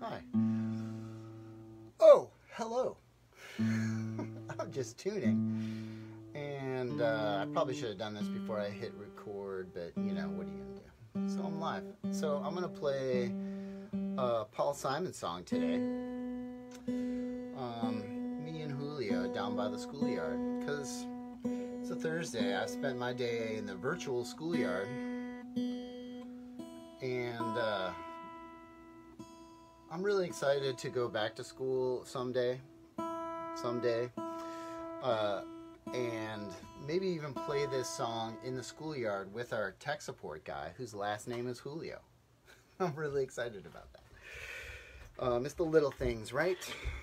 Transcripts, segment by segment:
Hi. Oh, hello. I'm just tuning. And I probably should have done this before I hit record, but you know, what are you going to do? So I'm live. So I'm going to play a Paul Simon song today. Me and Julio down by the schoolyard. Because it's a Thursday. I spent my day in the virtual schoolyard. And I'm really excited to go back to school someday. And maybe even play this song in the schoolyard with our tech support guy, whose last name is Julio. I'm really excited about that. It's the little things, right?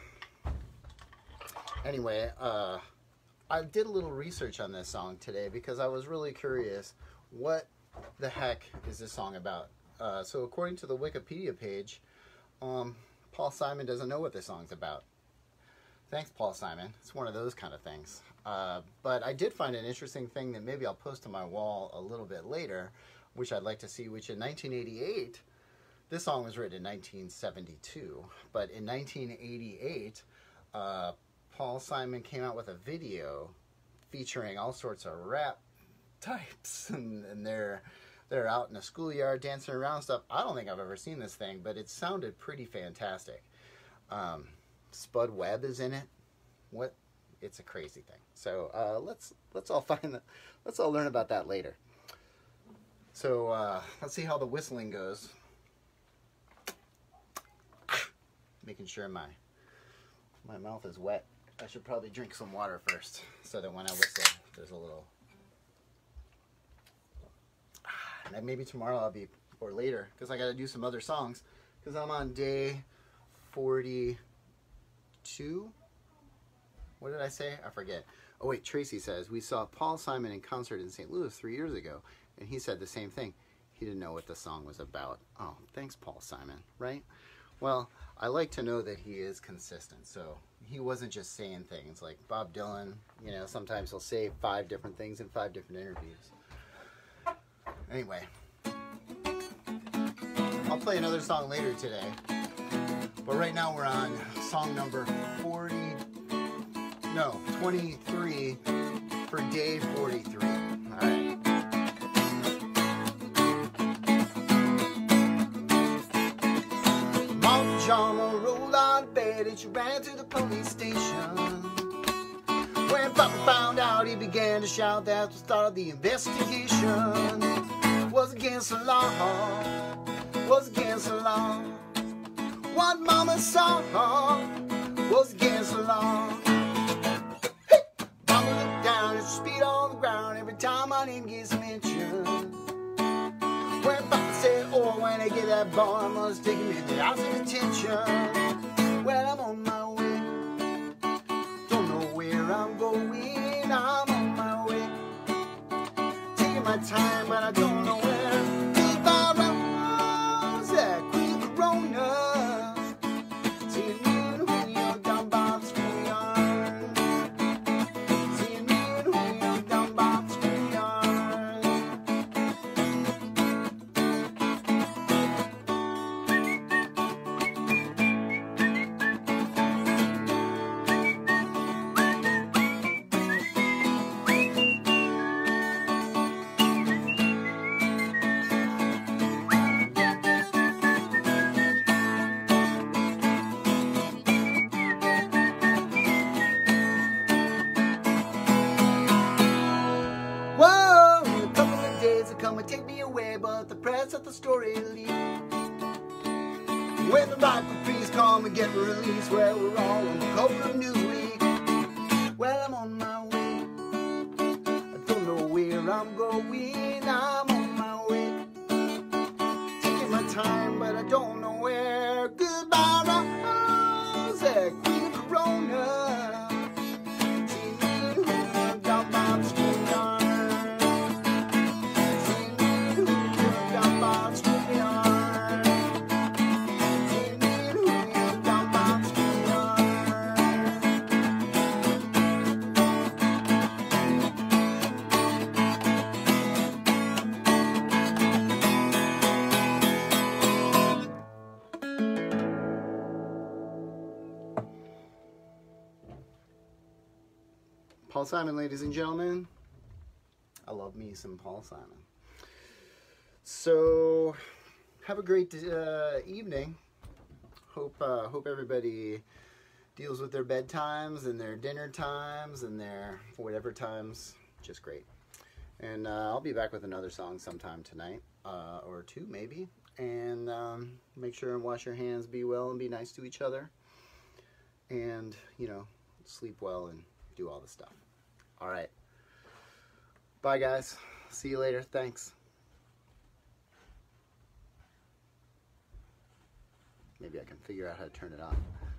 Anyway, I did a little research on this song today because I was really curious, what the heck is this song about? So according to the Wikipedia page, Paul Simon doesn't know what this song's about. Thanks, Paul Simon. It's one of those kind of things. But I did find an interesting thing that maybe I'll post to my wall a little bit later, which I'd like to see, which in 1988, this song was written in 1972, but in 1988, Paul Simon came out with a video featuring all sorts of rap types, and they're out in the schoolyard dancing around and stuff. I don't think I've ever seen this thing, but it sounded pretty fantastic. Spud Webb is in it. What? It's a crazy thing. So let's all learn about that later. So let's see how the whistling goes. Making sure my mouth is wet. I should probably drink some water first, so that when I whistle, there's a little. And maybe tomorrow I'll be, or later, because I got to do some other songs, because I'm on day 42. What did I say? I forget. Oh wait, Tracy says, we saw Paul Simon in concert in St. Louis 3 years ago, and he said the same thing. He didn't know what the song was about. Oh, thanks, Paul Simon, right? Well, I like to know that he is consistent, so he wasn't just saying things like Bob Dylan. You know, sometimes he'll say 5 different things in 5 different interviews. Anyway, I'll play another song later today, but right now we're on song number 23 for day 43. All right. Mama Jama rolled out of bed and she ran to the police station. When Papa found out, he began to shout. That's the start of the investigation. Was against the law, was against the law. What Mama saw was against the law. Hey! Mama looked down at the speed on the ground every time my name gets mentioned. When Papa said, oh, when I get that boy, I must take him in the house of detention. Well, I'm on my way, don't know where I'm going, I'm on my way. Taking my time, but I don't know where. Goodbye, Rose, that Queen Corona. Seeing me and Julio down by the schoolyard. Seeing me and Julio down by the schoolyard. Whoa, a couple of days will come and take me away, but the press of the story leak. When the rightful priests come and get released, well, we're all on the cover of Newsweek. Well, I'm on my way, I don't know where I'm going, I'm on my way. Taking my time, but I don't know where. Goodbye, Rose, that Queen Corona. See me and Julio down by the schoolyard. Paul Simon, ladies and gentlemen. I love me some Paul Simon. So, have a great evening. Hope everybody deals with their bedtimes and their dinner times and their whatever times. Just great. And I'll be back with another song sometime tonight, or two maybe. And make sure and wash your hands, be well, and be nice to each other. And, you know, sleep well and do all the stuff. All right. Bye, guys. See you later. Thanks. Maybe I can figure out how to turn it on.